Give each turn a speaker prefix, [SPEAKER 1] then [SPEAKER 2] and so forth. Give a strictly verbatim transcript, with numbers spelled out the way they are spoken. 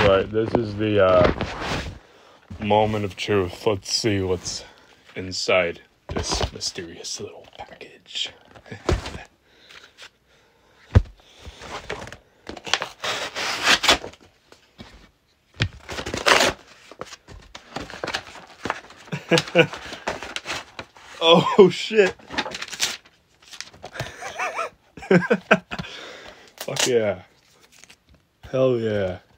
[SPEAKER 1] Alright, this is the uh, moment of truth. Let's see what's inside this mysterious little package. Oh shit. Fuck yeah. Hell yeah.